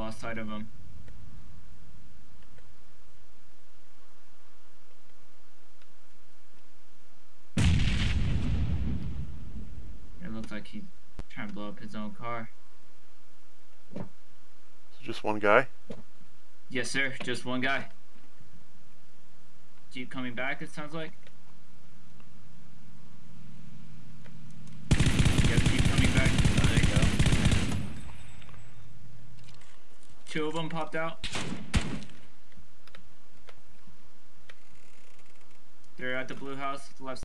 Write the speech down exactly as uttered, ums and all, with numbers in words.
lost sight of him. It looks like he's trying to blow up his own car. Just one guy? Yes, sir. Just one guy. Jeep coming back, it sounds like. Yep, Jeep coming back. Oh, there you go. Two of them popped out. They're at the blue house, left.